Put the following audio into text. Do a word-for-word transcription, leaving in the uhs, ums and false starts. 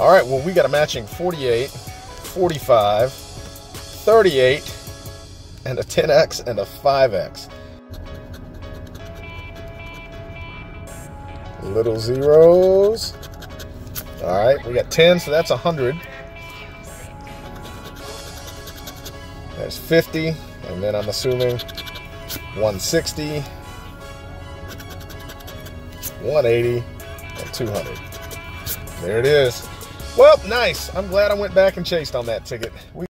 All right, well, we got a matching forty-eight, forty-five, thirty-eight, and a ten X and a five X. Little zeros. All right, we got ten, so that's one hundred. There's fifty, and then I'm assuming one sixty, one eighty, and two hundred. There it is. Well, nice. I'm glad I went back and chased on that ticket. We